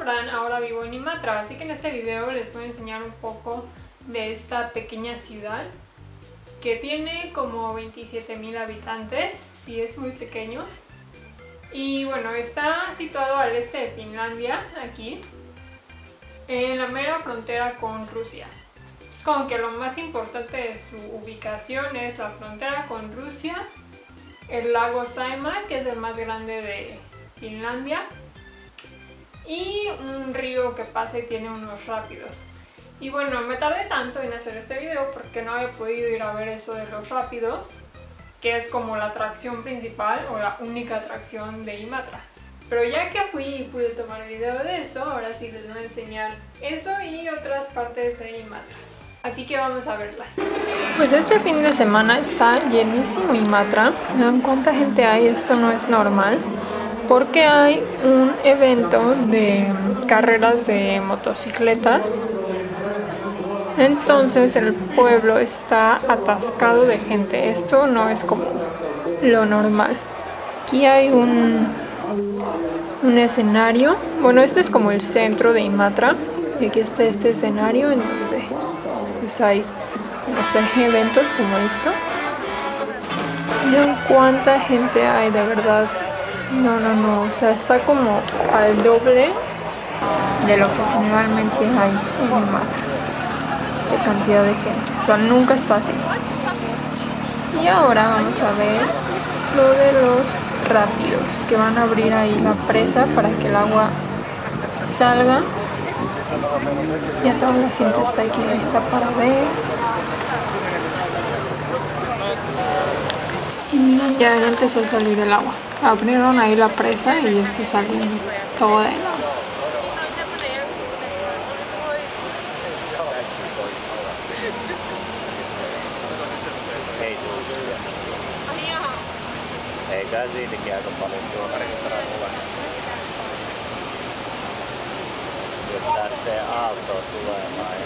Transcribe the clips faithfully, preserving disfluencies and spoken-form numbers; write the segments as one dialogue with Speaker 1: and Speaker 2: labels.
Speaker 1: Fran, ahora vivo en Imatra, así que en este video les voy a enseñar un poco de esta pequeña ciudad que tiene como veintisiete mil habitantes, sí es muy pequeño. Y bueno, está situado al este de Finlandia, aquí, en la mera frontera con Rusia. Es como que lo más importante de su ubicación es la frontera con Rusia, el lago Saimaa, que es el más grande de Finlandia, y un río que pasa y tiene unos rápidos. Y bueno, me tardé tanto en hacer este video porque no había podido ir a ver eso de los rápidos, que es como la atracción principal o la única atracción de Imatra. Pero ya que fui y pude tomar video de eso, ahora sí les voy a enseñar eso y otras partes de Imatra. Así que vamos a verlas. Pues este fin de semana está llenísimo Imatra. ¿Vean cuánta gente hay? Esto no es normal. Porque hay un evento de carreras de motocicletas. Entonces el pueblo está atascado de gente. Esto no es como lo normal. Aquí hay un, un escenario. Bueno, este es como el centro de Imatra. Y aquí está este escenario en donde pues hay, no sé, eventos como esto. Miren cuánta gente hay, de verdad. No, no, no, o sea, está como al doble de lo que generalmente hay en Imatra, de cantidad de gente. O sea, nunca está así. Y ahora vamos a ver lo de los rápidos, que van a abrir ahí la presa para que el agua salga. Ya toda la gente está aquí lista para ver. Y miren, ya empezó a salir el agua. Abrieron ahí la presa y ya está saliendo todo el agua.
Speaker 2: Eikä siitäkin aika paljon tuomarista rahoilla. Jos lähtee aaltoa tulemaan.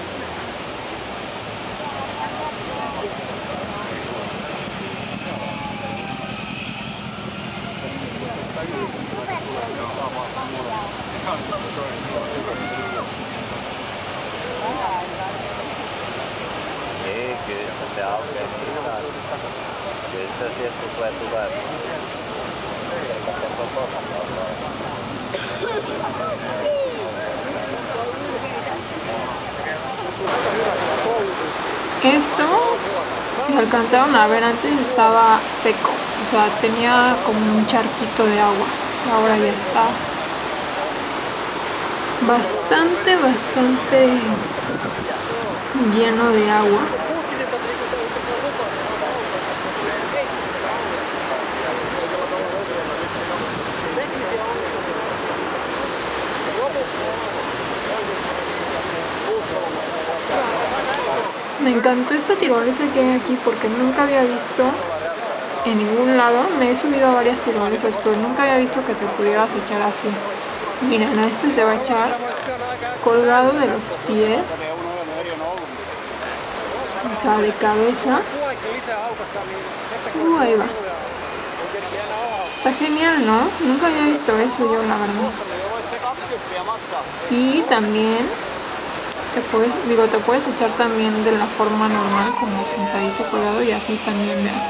Speaker 2: Niin, kyllä se aukeaa mitään. Kyllä se sieltä tulee tulemaan.
Speaker 1: Esto, si alcanzaron a ver, antes estaba seco, o sea, tenía como un charquito de agua. Ahora ya está bastante, bastante lleno de agua. Me encantó esta tirolesa que hay aquí porque nunca había visto en ningún lado. Me he subido a varias tirolesas, pero nunca había visto que te pudieras echar así. Miren, a este se va a echar colgado de los pies, o sea, de cabeza. Uh, ahí va. Está genial, ¿no? Nunca había visto eso yo, la verdad. Y también te puedes, digo, te puedes echar también de la forma normal, como sentadito colgado, y así también, vean.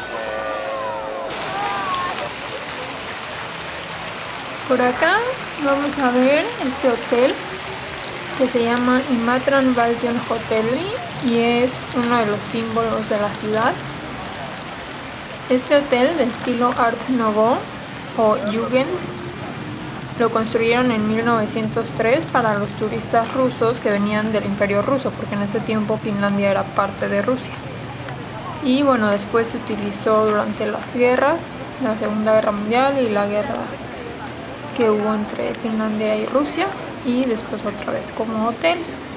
Speaker 1: Por acá vamos a ver este hotel que se llama Imatran Valtion Hotelli y es uno de los símbolos de la ciudad. Este hotel de estilo Art Nouveau o Jugend lo construyeron en mil novecientos tres para los turistas rusos que venían del Imperio Ruso, porque en ese tiempo Finlandia era parte de Rusia. Y bueno, después se utilizó durante las guerras, la Segunda Guerra Mundial y la guerra que hubo entre Finlandia y Rusia, y después otra vez como hotel.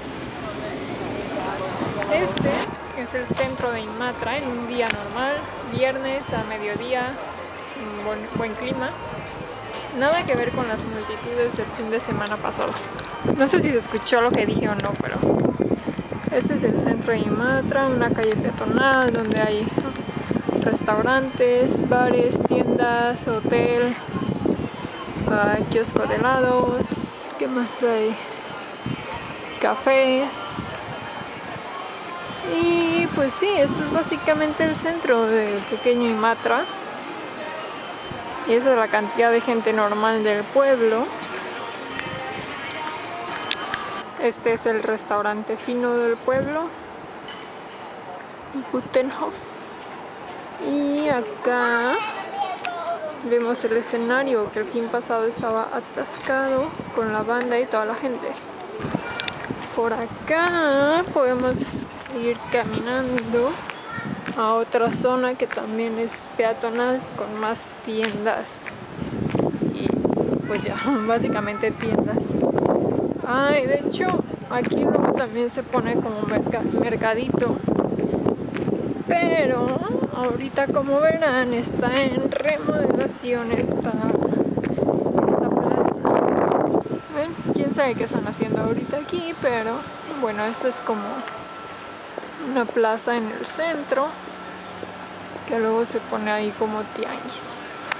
Speaker 1: Este es el centro de Imatra en un día normal, viernes a mediodía, buen, buen clima. Nada que ver con las multitudes del fin de semana pasado. No sé si se escuchó lo que dije o no, pero este es el centro de Imatra, una calle peatonal donde hay restaurantes, bares, tiendas, hotel, uh, kiosco de helados, ¿Qué más hay? Cafés. Y pues sí, esto es básicamente el centro del pequeño Imatra. Y esa es la cantidad de gente normal del pueblo. Este es el restaurante fino del pueblo, Gutenhof. Y acá vemos el escenario que el fin pasado estaba atascado con la banda y toda la gente. Por acá podemos seguir caminando a otra zona que también es peatonal con más tiendas y pues ya, básicamente tiendas. Ay, de hecho aquí luego también se pone como merc mercadito, pero ahorita, como verán, está en remodelación esta, esta plaza. ¿Ven? Quién sabe qué están haciendo ahorita aquí, pero bueno, esta es como una plaza en el centro que luego se pone ahí como tianguis.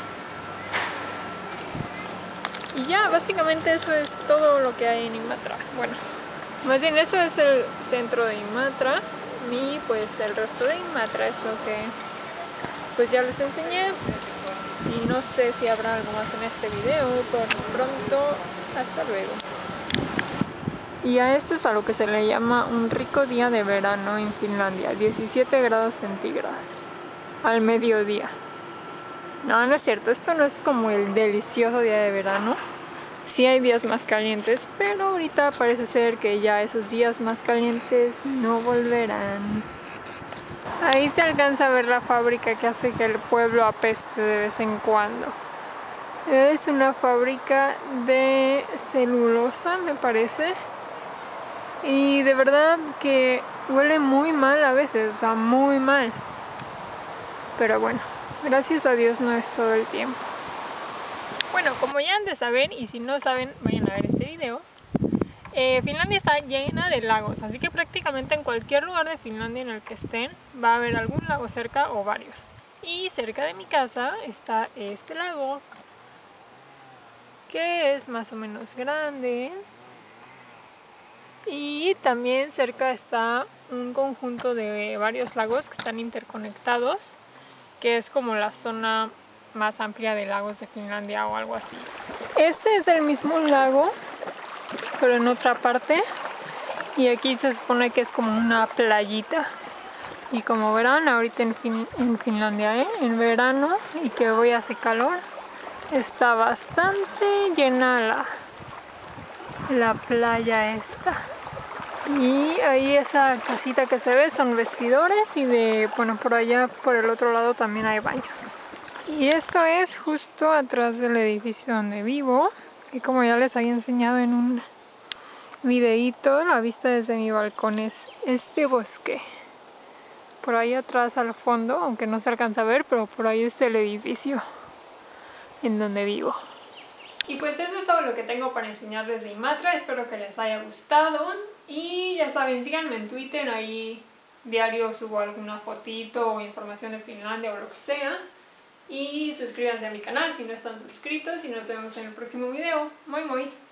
Speaker 1: Y ya, básicamente eso es todo lo que hay en Imatra. Bueno, más bien esto es el centro de Imatra y pues el resto de Imatra es lo que pues ya les enseñé. Y no sé si habrá algo más en este video. Por pronto, hasta luego. Y a esto es a lo que se le llama un rico día de verano en Finlandia, diecisiete grados centígrados al mediodía. No, no es cierto, esto no es como el delicioso día de verano. Sí hay días más calientes, pero ahorita parece ser que ya esos días más calientes no volverán. Ahí se alcanza a ver la fábrica que hace que el pueblo apeste de vez en cuando. Es una fábrica de celulosa, me parece. Y de verdad que huele muy mal a veces, o sea, muy mal. Pero bueno, gracias a Dios no es todo el tiempo. Bueno, como ya han de saber, y si no saben, vayan a ver este video. Eh, Finlandia está llena de lagos, así que prácticamente en cualquier lugar de Finlandia en el que estén va a haber algún lago cerca o varios. Y cerca de mi casa está este lago, que es más o menos grande. Y también cerca está un conjunto de varios lagos que están interconectados, que es como la zona más amplia de lagos de Finlandia o algo así. Este es el mismo lago, pero en otra parte, y aquí se supone que es como una playita. Y como verán, ahorita en, fin en Finlandia, ¿eh? en verano, y que hoy hace calor, está bastante llena la, la playa esta. Y ahí esa casita que se ve son vestidores, y de, bueno, por allá, por el otro lado también hay baños. Y esto es justo atrás del edificio donde vivo, y como ya les había enseñado en un videíto, la vista desde mi balcón es este bosque. Por ahí atrás al fondo, aunque no se alcanza a ver, pero por ahí está el edificio en donde vivo. Y pues eso es todo lo que tengo para enseñarles de Imatra, espero que les haya gustado. Y ya saben, síganme en Twitter, ahí diario subo alguna fotito o información de Finlandia o lo que sea. Y suscríbanse a mi canal si no están suscritos y nos vemos en el próximo video. Moi moi.